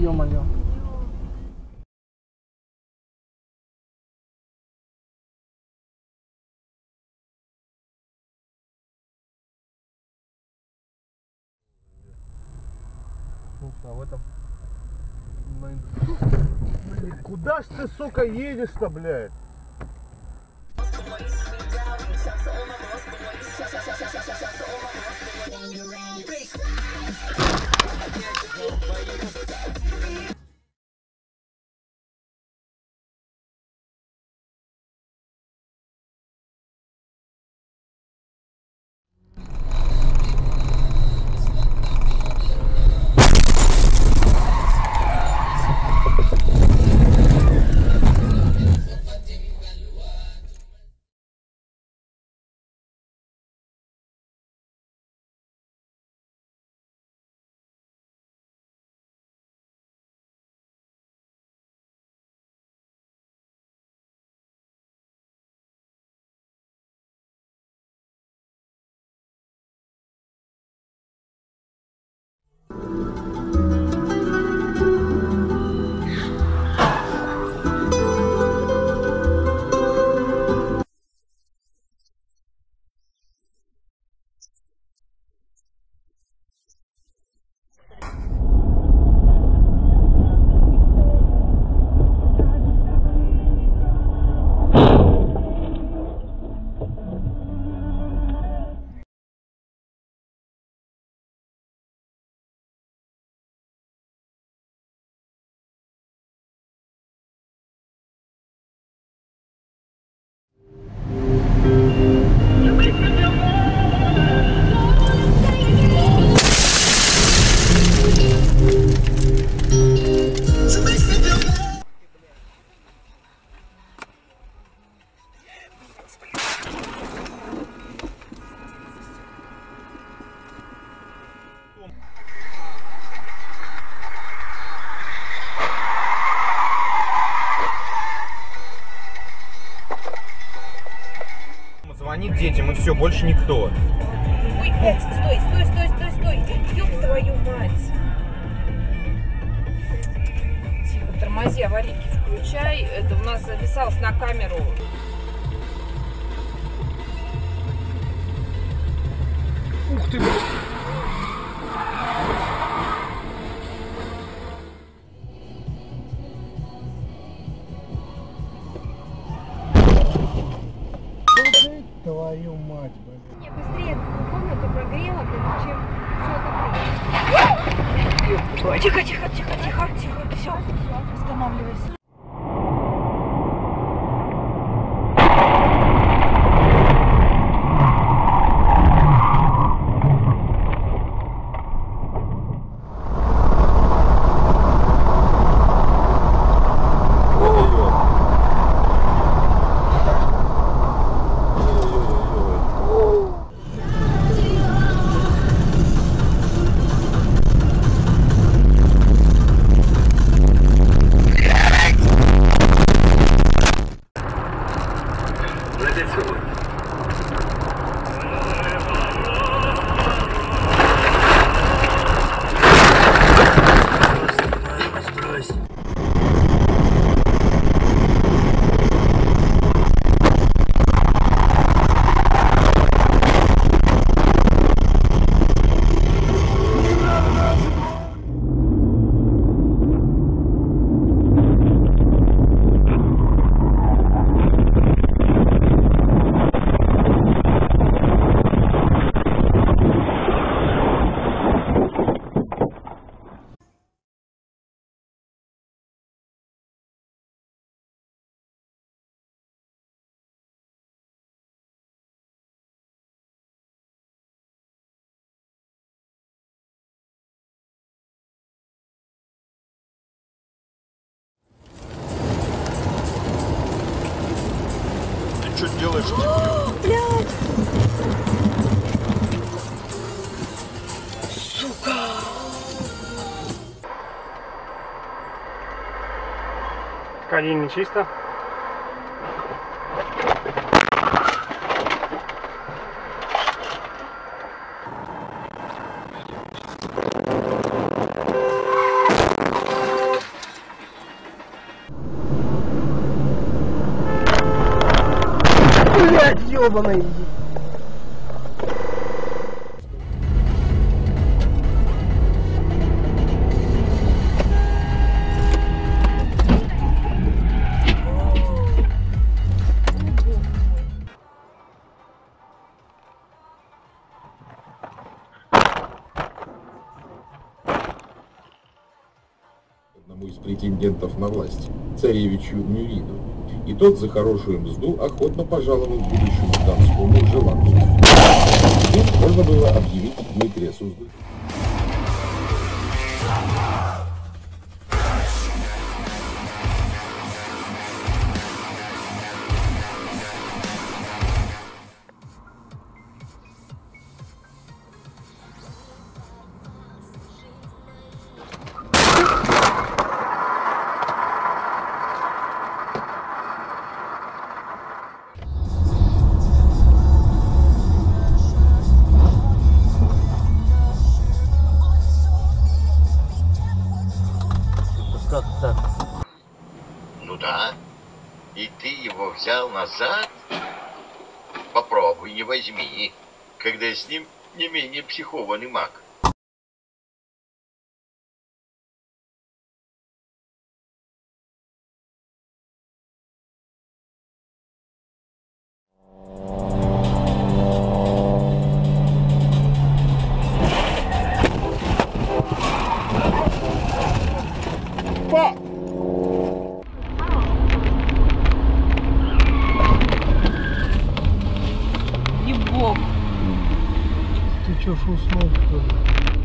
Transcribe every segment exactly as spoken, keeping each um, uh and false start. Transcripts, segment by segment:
ё-моё. А в этом... Блин, куда ж ты, сука, едешь-то, блядь? Звонит детям и все, больше никто. Ой, блядь, стой, стой, стой, стой, стой. Ёб твою мать. Тихо, тормози, аварийки включай. Это у нас записалось на камеру. Ух ты, блядь. Твою мать, блин. Не, быстрее эту комнату прогрела, чем все закрылось. Тихо, тихо, тихо, тихо, тихо, все, останавливайся. Что делаешь? Блядь! Сука! Колени чисто. блядь, ёбаный! Одному из претендентов на власть, царевичу Мюриду, и тот за хорошую мзду охотно пожаловал будущему дамскому желанцу. Теперь можно было объявить Дмитрия Суздаль. Как так? Ну да. И ты его взял назад? Попробуй, не возьми, когда с ним не менее психованный маг. Ебок. Ты чё ж уснул, что ли?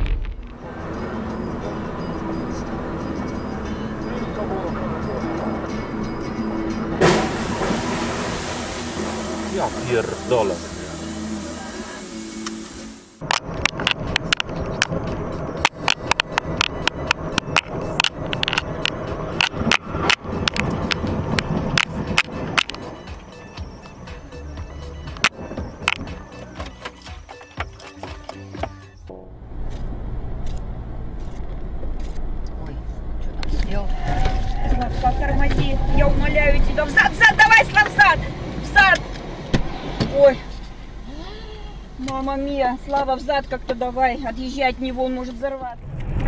Ja pierdolę. Славка, тормози. Я умоляю тебя. Взад, взад, давай, Слав, взад. Взад. Ой. Мама мия. Слава, взад как-то давай. Отъезжай от него, он может взорваться.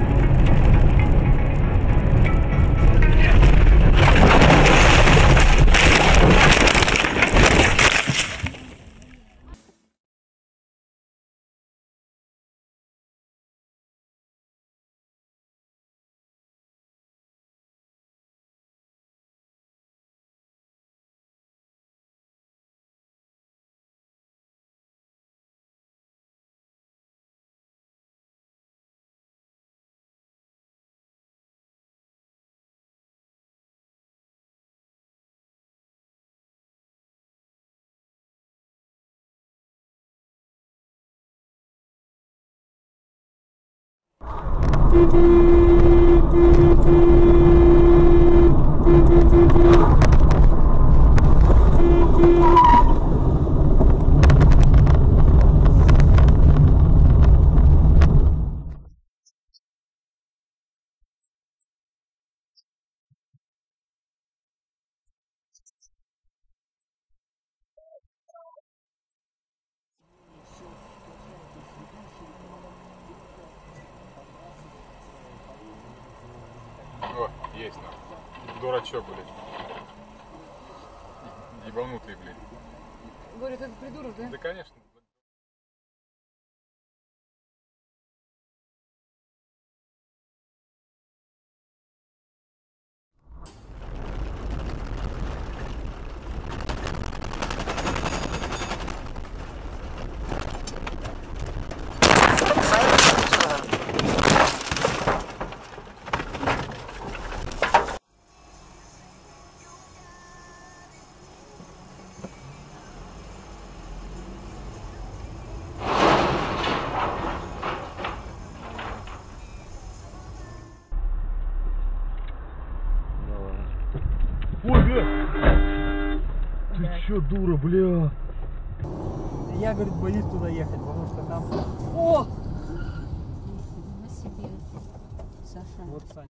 О, есть нам. Дурачок, блядь. Ебанутый, блядь. Говорят, это придурок, да? Да, конечно. Ой, бля! Ты чё, дура, бля? Я, говорит, боюсь туда ехать, потому что там... О! Вот, Саня.